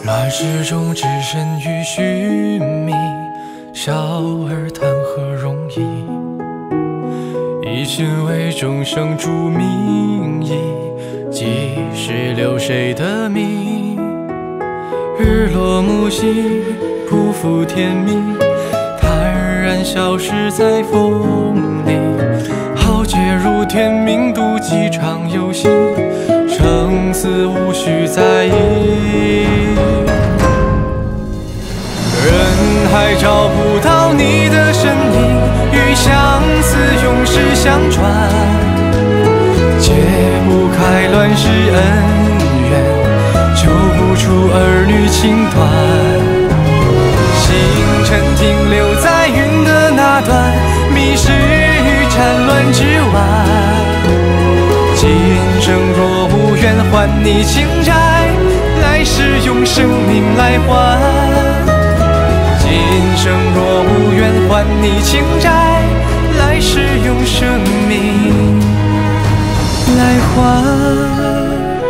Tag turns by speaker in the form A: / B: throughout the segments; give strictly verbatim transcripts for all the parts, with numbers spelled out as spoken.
A: 乱世中只身于虚名，笑儿谈何容易？一心为众生筑名义，几时留谁的名？日落暮息，不负天命，坦然消失在风里。豪杰如天命，赌几场游戏，生死无需在意。人海找不到你的身影，与相思永世相传，解不开乱世恩怨，救不出儿女情短。星辰停留在云的那端，迷失于战乱之外。今生若无缘还你情债，来世用生命来还。今生若无缘还你情债，来世用生命来还。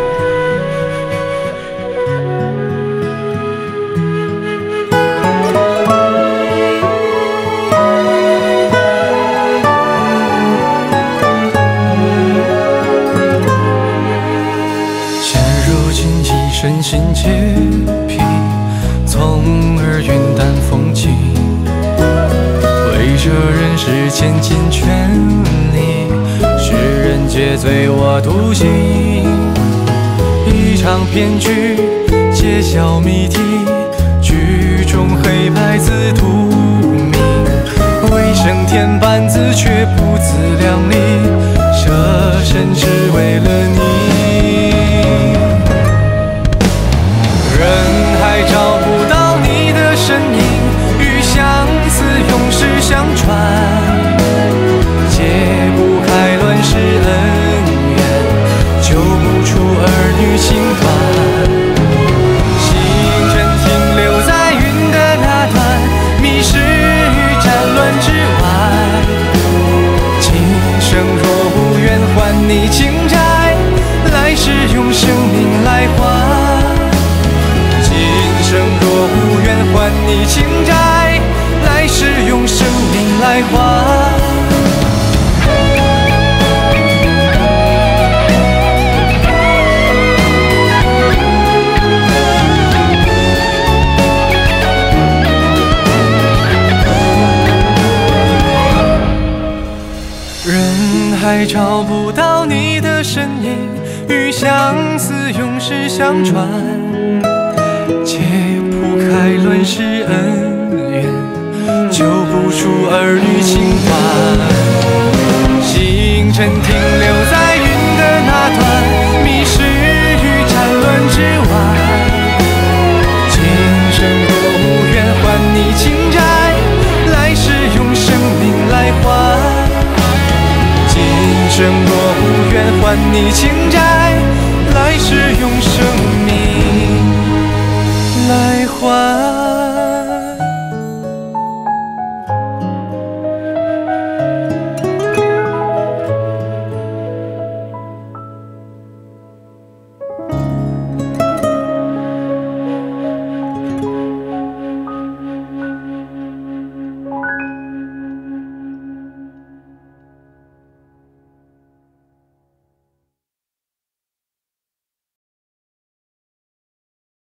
A: 现如今一身心洁癖，从而云淡风轻，为这人世千金权利，世人皆醉我独醒。一场骗局，揭晓谜题，剧中黑白自图明。为升天半字，却不自量力，舍身只为了你。人海找不到你的身影，与相思永世相传，解不开乱世恩怨，救不出儿女情团。星辰停留在云的那端，迷失于战乱之外。今生若无缘还你情债，来世用生命来还。今生若无缘还你情债，来世用生命来还。人海找不到你的身影，与相思永世相传，解不开乱世恩怨，救不出儿女情团。星辰停留在云的那端，迷失于战乱之外。